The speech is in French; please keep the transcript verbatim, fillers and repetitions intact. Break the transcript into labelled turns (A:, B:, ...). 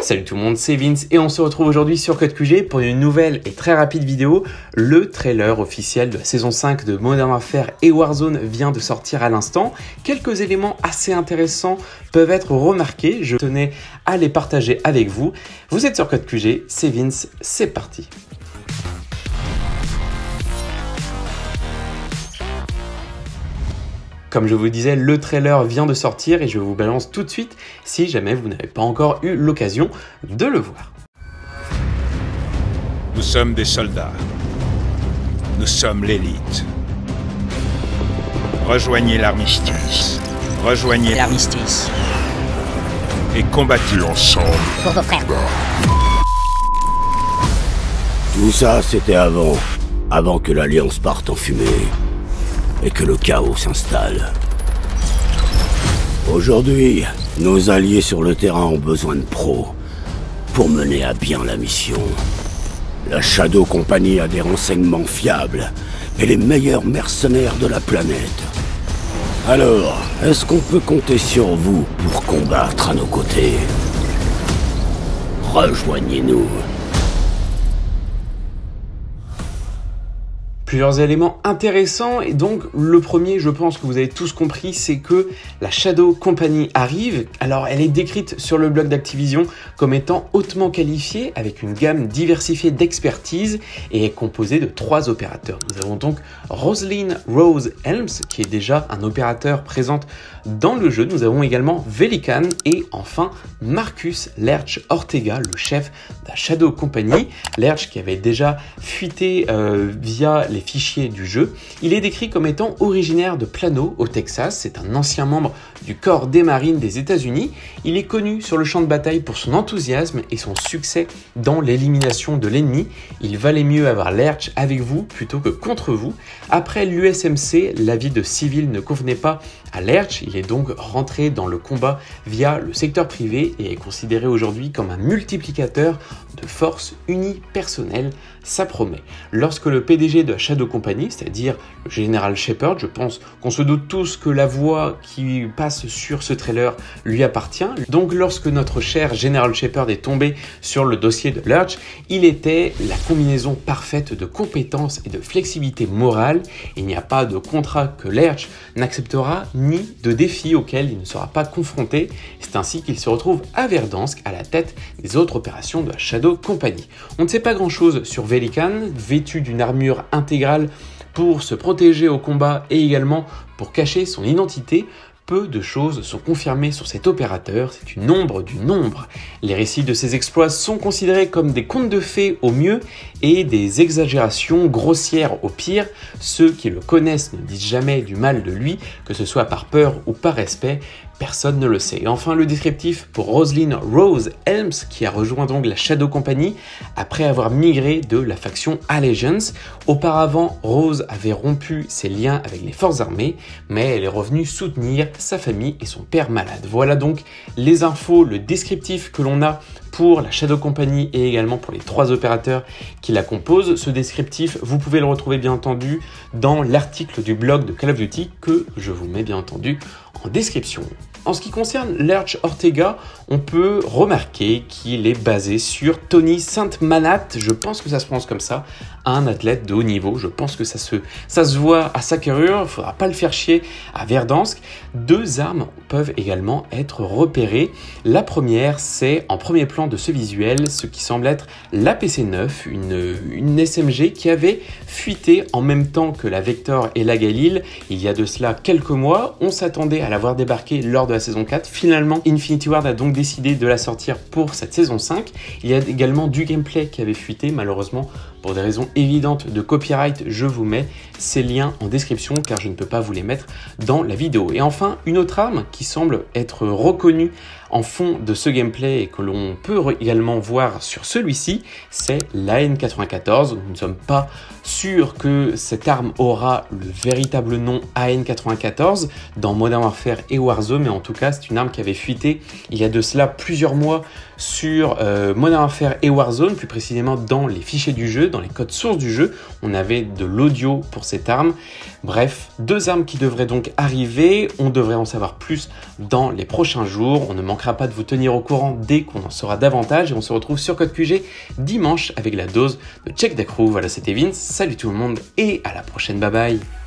A: Salut tout le monde, c'est Vince et on se retrouve aujourd'hui sur Code Q G pour une nouvelle et très rapide vidéo. Le trailer officiel de la saison cinq de Modern Warfare et Warzone vient de sortir à l'instant. Quelques éléments assez intéressants peuvent être remarqués, je tenais à les partager avec vous. Vous êtes sur Code Q G, c'est Vince, c'est parti. Comme je vous le disais, le trailer vient de sortir et je vous balance tout de suite si jamais vous n'avez pas encore eu l'occasion de le voir.
B: Nous sommes des soldats. Nous sommes l'élite. Rejoignez l'armistice. Rejoignez
C: l'armistice.
B: Et combattez ensemble.
C: Pour vos frères.
D: Tout ça, c'était avant. Avant que l'Alliance parte en fumée. Et que le chaos s'installe. Aujourd'hui, nos alliés sur le terrain ont besoin de pros pour mener à bien la mission. La Shadow Company a des renseignements fiables et les meilleurs mercenaires de la planète. Alors, est-ce qu'on peut compter sur vous pour combattre à nos côtés? Rejoignez-nous.
A: Plusieurs éléments intéressants et donc le premier, je pense que vous avez tous compris, c'est que la Shadow Company arrive. Alors elle est décrite sur le blog d'Activision comme étant hautement qualifiée avec une gamme diversifiée d'expertise et est composée de trois opérateurs. Nous avons donc Roslyn Rose Helms qui est déjà un opérateur présent dans le jeu. Nous avons également Velikan et enfin Marcus Lerch Ortega, le chef de la Shadow Company. Lerch qui avait déjà fuité euh, via les fichiers du jeu. Il est décrit comme étant originaire de Plano au Texas. C'est un ancien membre du corps des marines des États-Unis. Il est connu sur le champ de bataille pour son enthousiasme et son succès dans l'élimination de l'ennemi. Il valait mieux avoir Lerch avec vous plutôt que contre vous. Après l'U S M C, la vie de civil ne convenait pas à Lerch. Il est donc rentré dans le combat via le secteur privé et est considéré aujourd'hui comme un multiplicateur de forces unipersonnelles. Ça promet. Lorsque le P D G de la Shadow Company, c'est-à-dire le général Shepard, je pense qu'on se doute tous que la voix qui passe sur ce trailer lui appartient. Donc lorsque notre cher général Shepard est tombé sur le dossier de Lerch, il était la combinaison parfaite de compétences et de flexibilité morale. Il n'y a pas de contrat que Lerch n'acceptera ni de défi auquel il ne sera pas confronté. C'est ainsi qu'il se retrouve à Verdansk à la tête des autres opérations de la Shadow Company. On ne sait pas grand-chose sur Velikan, vêtu d'une armure intégrale pour se protéger au combat et également pour cacher son identité. Peu de choses sont confirmées sur cet opérateur, c'est une ombre du nombre. Les récits de ses exploits sont considérés comme des contes de fées au mieux et des exagérations grossières au pire. Ceux qui le connaissent ne disent jamais du mal de lui, que ce soit par peur ou par respect. Personne ne le sait. Et enfin, le descriptif pour Roslyn Rose Helms, qui a rejoint donc la Shadow Company après avoir migré de la faction Allegiance. Auparavant, Rose avait rompu ses liens avec les forces armées, mais elle est revenue soutenir sa famille et son père malade. Voilà donc les infos, le descriptif que l'on a pour la Shadow Company et également pour les trois opérateurs qui la composent. Ce descriptif, vous pouvez le retrouver bien entendu dans l'article du blog de Call of Duty que je vous mets bien entendu en description. En ce qui concerne Lerch Ortega, on peut remarquer qu'il est basé sur Tony Saint-Manat, je pense que ça se prononce comme ça, un athlète de haut niveau. Je pense que ça se, ça se voit à sa carrure, il ne faudra pas le faire chier à Verdansk. Deux armes peuvent également être repérées. La première, c'est en premier plan de ce visuel, ce qui semble être l'A P C neuf, une, une S M G qui avait fuité en même temps que la Vector et la Galil il y a de cela quelques mois. On s'attendait à la voir débarquer lors de la saison quatre. Finalement, Infinity Ward a donc décidé de la sortir pour cette saison cinq. Il y a également du gameplay qui avait fuité, malheureusement, pour des raisons évidentes de copyright, je vous mets ces liens en description car je ne peux pas vous les mettre dans la vidéo. Et enfin, une autre arme qui semble être reconnue en fond de ce gameplay et que l'on peut également voir sur celui-ci, c'est l'A N quatre-vingt-quatorze. Nous ne sommes pas sûrs que cette arme aura le véritable nom A N quatre-vingt-quatorze dans Modern Warfare et Warzone, mais en tout cas, c'est une arme qui avait fuité il y a de cela plusieurs mois sur euh, Modern Warfare et Warzone, plus précisément dans les fichiers du jeu, dans les codes sources du jeu, on avait de l'audio pour cette arme. Bref, deux armes qui devraient donc arriver, on devrait en savoir plus dans les prochains jours. On ne manquera pas de vous tenir au courant dès qu'on en saura davantage et on se retrouve sur Code Q G dimanche avec la dose de Check Da Crew. Voilà, c'était Vince, salut tout le monde et à la prochaine, bye bye.